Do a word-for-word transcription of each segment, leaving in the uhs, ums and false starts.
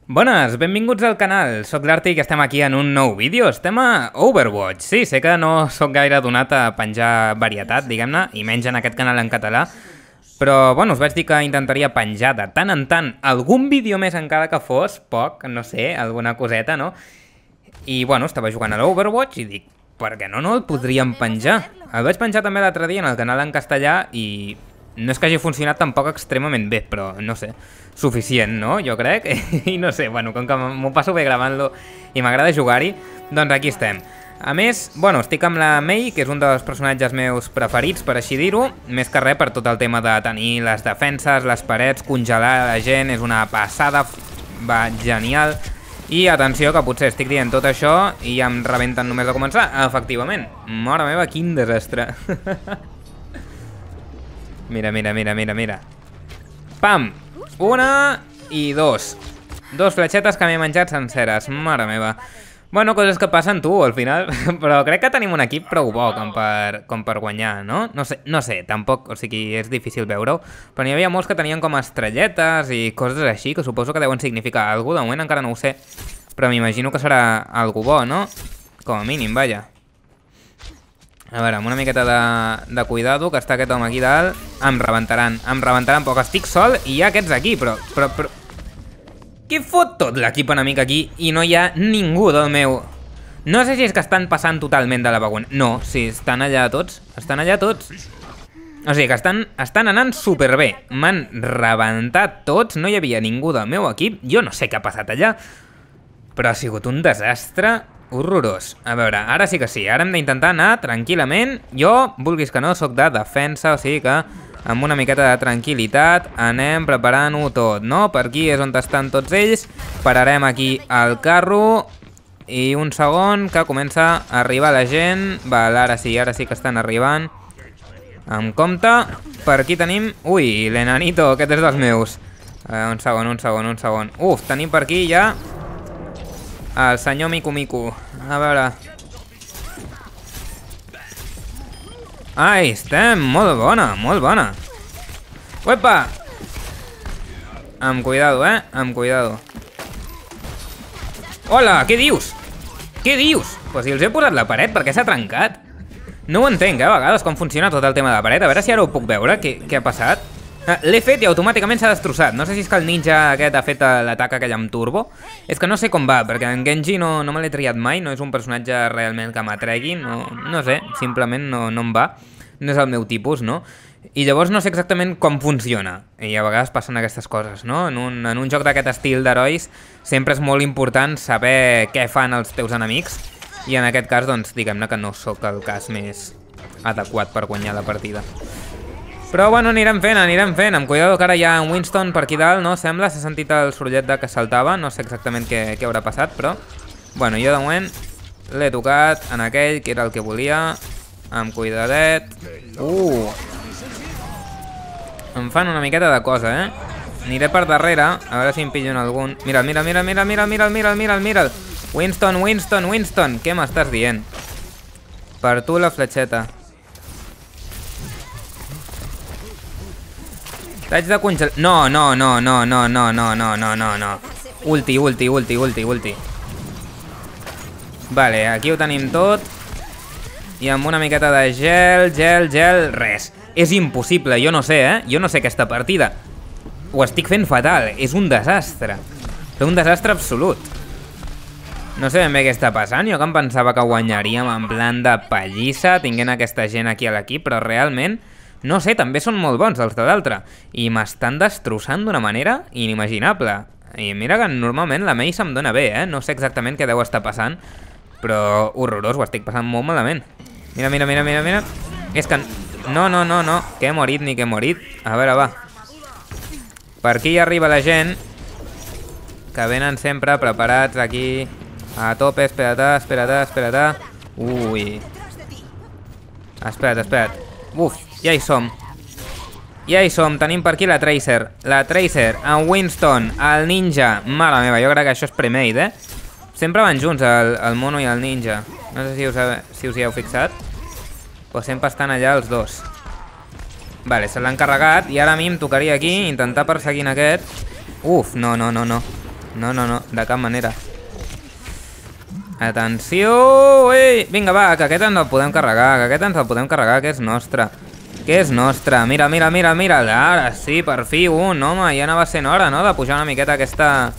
Bones, benvinguts al canal, soc l'Arti i estem aquí en un nou vídeo, estem a Overwatch. Sí, sé que no sóc gaire donat a penjar varietat, diguem-ne, i menys en aquest canal en català, però, bueno, us vaig dir que intentaria penjar de tant en tant algun vídeo més encara que fos, poc, no sé, alguna coseta, no? I, bueno, estava jugant a l'Overwatch i dic, per què no, no el podríem penjar? El vaig penjar també l'altre dia en el canal en castellà i no és que hagi funcionat tampoc extremament bé, però, no sé, suficient, no? Jo crec. I no sé, bueno, com que m'ho passo bé gravant-lo i m'agrada jugar-hi, doncs aquí estem. A més, bueno, estic amb la Mei, que és un dels personatges meus preferits, per així dir-ho, més que res per tot el tema de tenir les defenses, les parets, congelar la gent, és una passada, va genial. I atenció, que potser estic dient tot això i ja em rebenten només de començar. Efectivament, mare meva, quin desastre. Mira, mira, mira, mira, mira. Pam! Una i dos. Dos fletxetes que m'he menjat senceres. Mare meva. Bueno, coses que passen, tu, al final. Però crec que tenim un equip prou bo com per, com per guanyar, no? No sé, no sé, tampoc, o sigui, és difícil veure-ho. Però n'hi havia molts que tenien com estrelletes i coses així, que suposo que deuen significar alguna cosa. De moment encara no ho sé. Però m'imagino que serà algo bo, no? Com a mínim, vaja. A veure, amb una miqueta de, de cuidado, que està aquest home aquí dalt. Em rebentaran, em rebentaran, però que estic sol i hi ha aquests aquí, però... però, però... Què fot tot l'equip enemic aquí i no hi ha ningú del meu? No sé si és que estan passant totalment de la vagona. No, sí, estan allà tots. Estan allà tots. O sigui que estan, estan anant superbé. M'han rebentat tots, no hi havia ningú del meu equip. Jo no sé què ha passat allà, però ha sigut un desastre horrorós. A veure, ara sí que sí, ara hem d'intentar anar tranquil·lament. Jo, vulguis que no, sóc de defensa, o sigui que amb una miqueta de tranquil·litat anem preparant-ho tot, no? Per aquí és on estan tots ells. Pararem aquí el carro i un segon que comença a arribar la gent. Val, ara sí, ara sí que estan arribant. Amb compte, per aquí tenim... Ui, l'enanito, aquest és dels meus. Eh, un segon, un segon, un segon. Uf, tenim per aquí ja el senyor Miku Miku. A veure. Ai, estem molt bona, molt bona. Uepa! Amb cuidado, eh? Amb cuidado. Hola, què dius? Què dius? Pues si els he posat la paret, per què s'ha trencat? No ho entenc, eh, a vegades, com funciona tot el tema de la paret. A veure si ara ho puc veure, què, què ha passat. L'he fet i automàticament s'ha destrossat. No sé si és que el ninja aquest ha fet l'atac aquell amb turbo. És que no sé com va, perquè en Genji no, no me l'he triat mai. No és un personatge realment que m'atregui. No, no sé, simplement no, no em va. No és el meu tipus, no? I llavors no sé exactament com funciona. I a vegades passen aquestes coses, no? En un, en un joc d'aquest estil d'herois sempre és molt important saber què fan els teus enemics. I en aquest cas, doncs, diguem-ne que no sóc el cas més adequat per guanyar la partida. Però bueno, anirem fent, anirem fent. Amb cuidado que ara hi ha un Winston per aquí dalt, no? Sembla, s'ha sentit el sorollet de que saltava. No sé exactament què, què haurà passat, però... Bueno, jo de moment l'he tocat en aquell, que era el que volia. Amb cuidadet. Uh! Em fan una miqueta de cosa, eh? Aniré per darrere, a veure si em pillo en algun... Mira, mira, mira, mira, mira, mira, mira, mira, mira. Winston, Winston, Winston. Què m'estàs dient? Per tu la fletxeta. T'haig de congelar... No, no, no, no, no, no, no, no, no, no, no. Ulti, ulti, ulti, ulti, ulti. Vale, aquí ho tenim tot. I amb una miqueta de gel, gel, gel, res. És impossible, jo no sé, eh? Jo no sé aquesta partida. Ho estic fent fatal, és un desastre. És un desastre absolut. No sé ben bé què està passant, jo que em pensava que guanyaríem en plan de pallissa, tinguent aquesta gent aquí a l'equip, però realment... No sé, també són molt bons els de l'altre. I m'estan destrossant d'una manera inimaginable. I mira que normalment la Mei se'm dona bé, eh? No sé exactament què deu estar passant, però horrorós, ho estic passant molt malament. Mira, mira, mira, mira, mira. És que... No, no, no, no. Que he morit ni que he morit. A veure, va. Per aquí ja arriba la gent, que venen sempre preparats aquí. A tope, espera't, espera't, espera't. Ui. Espera't, espera't. Uf. Ja hi som. Ja hi som. Tenim per aquí la Tracer. La Tracer, en Winston, el ninja. Mare meva, jo crec que això és premade, eh? Sempre van junts, el, el mono i el ninja. No sé si us, si us hi heu fixat. Però sempre estan allà els dos. Vale, se l'han carregat i ara a mi em tocaria aquí intentar perseguir aquest. Uf, no, no, no, no. No, no, no, de cap manera. Atenció! Ei! Vinga, va, que aquest ens el podem carregar, que aquest ens el podem carregar, que és nostre. Que és nostre. Mira, mira, mira, mira. Ara sí, per fi un, home, ja anava sent hora, no?, de pujar una miqueta aquesta...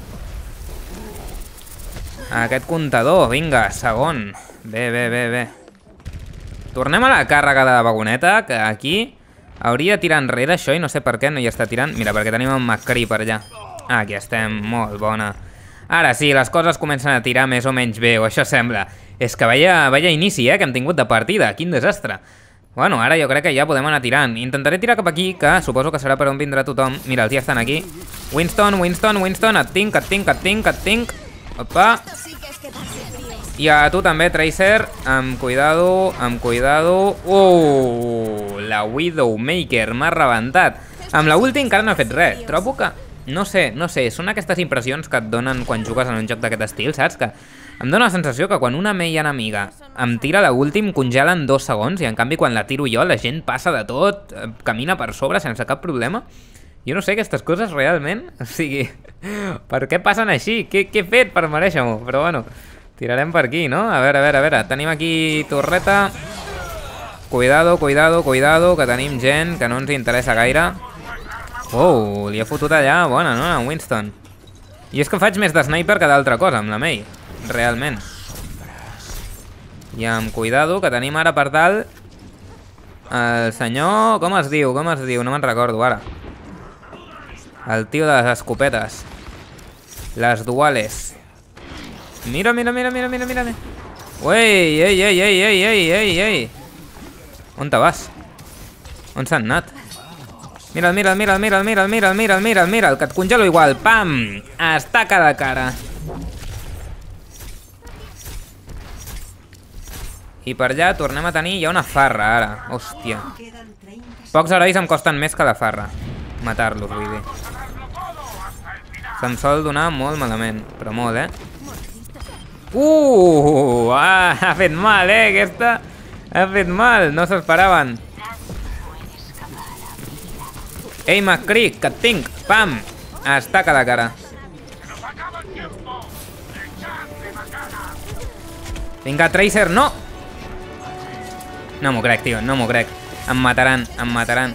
aquest comptador. Vinga, segon. Bé, bé, bé, bé. Tornem a la càrrega de la vagoneta, que aquí hauria de tirar enrere això i no sé per què no hi està tirant. Mira, perquè tenim en McCree per allà. Ah, aquí estem, molt bona. Ara sí, les coses comencen a tirar més o menys bé, o això sembla. És que veia, veia inici, eh, que hem tingut de partida. Quin desastre. Bueno, ara jo crec que ja podem anar tirant. Intentaré tirar cap aquí, que suposo que serà per on vindrà tothom. Mira, els ja estan aquí. Winston, Winston, Winston, et tinc, et tinc, et tinc, et tinc. Opa. I a tu també, Tracer. Amb cuidado, amb cuidado. Uh, la Widowmaker m'ha rebentat. Amb la ulti encara no ha fet res. Trobo que... No sé, no sé, són aquestes impressions que et donen quan jugues en un joc d'aquest estil, saps? Que em dóna la sensació que quan una meia enemiga em tira la ulti em congela en dos segons i en canvi quan la tiro jo la gent passa de tot, camina per sobre sense cap problema. Jo no sé aquestes coses realment, o sigui, per què passen així? Què, què he fet per mereixer-m'ho? Però bueno, tirarem per aquí, no? A veure, a veure, a veure, tenim aquí torreta. Cuidado, cuidado, cuidado, que tenim gent que no ens interessa gaire. Oh, li ha fotut allà, bona, no? En Winston. I és que faig més de sniper que d'altra cosa amb la Mei, realment. I amb cuidado, que tenim ara per dalt el senyor... Com es diu? Com es diu? No me'n recordo ara. El tio de les escopetes. Les duales. Mira, mira, mira, mira, mira, mira. Uei, ei, ei, ei, ei, ei, ei, ei. On te vas? On s'han anat? Mira'l, mira'l, mira'l, mira'l, mira'l, mira'l, mira'l, mira'l, mira'l, que et congelo igual. Pam! Estaca de cara. I per allà tornem a tenir ja una farra, ara. Hòstia. Pocs herois em costen més que la farra. Matar-los, vull dir. Se'm sol donar molt malament, però molt, eh? Uh! Ah, ha fet mal, eh, aquesta. Ha fet mal, no s'esperaven. Ei, McCree, que et tinc! Pam! Estaca de cara. Vinga, Tracer, no! No m'ho crec, tio, no m'ho crec. Em mataran, em mataran.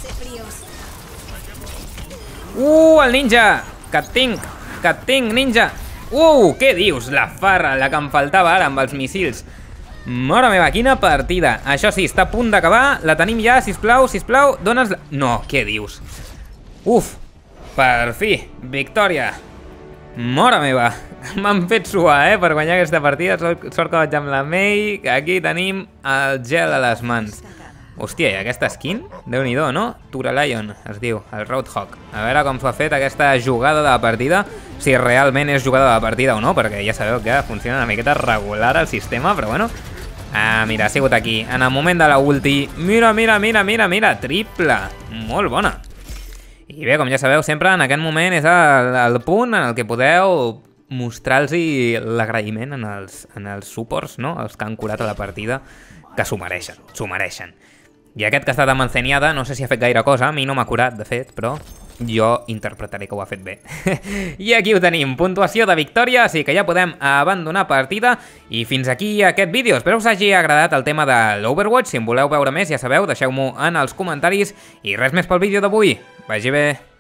Uh, el ninja! Que et tinc, que et tinc, ninja! Uh, què dius? La farra, la que em faltava ara amb els missils. Mare meva, quina partida. Això sí, està a punt d'acabar. La tenim ja, sisplau, sisplau. Dones... La... No, què dius? Uf, per fi, victòria. Mare meva, m'han fet suar, eh, per guanyar aquesta partida. Sort que vaig amb la Mei. Aquí tenim el gel a les mans. Hòstia, i aquesta skin? Déu-n'hi-do, no? Turalion, es diu, el Roadhog. A veure com s'ho ha fet aquesta jugada de la partida, si realment és jugada de la partida o no, perquè ja sabeu que funciona una miqueta regular el sistema, però bueno. Ah, mira, ha sigut aquí, en el moment de la ulti. Mira, mira, mira, mira, mira, triple. Molt bona. I bé, com ja sabeu, sempre en aquest moment és el, el punt en el que podeu mostrar-los l'agraïment en els, en els suports, no? Els que han curat a la partida, que s'ho mereixen, s'ho mereixen. I aquest que ha estat amb Encenyada, no sé si ha fet gaire cosa, a mi no m'ha curat, de fet, però jo interpretaré que ho ha fet bé. I aquí ho tenim, puntuació de victòria, així que ja podem abandonar partida. I fins aquí aquest vídeo. Espero que us hagi agradat el tema de l'Overwatch. Si en voleu veure més, ja sabeu, deixeu-m'ho en els comentaris. I res més pel vídeo d'avui. Vagi bé.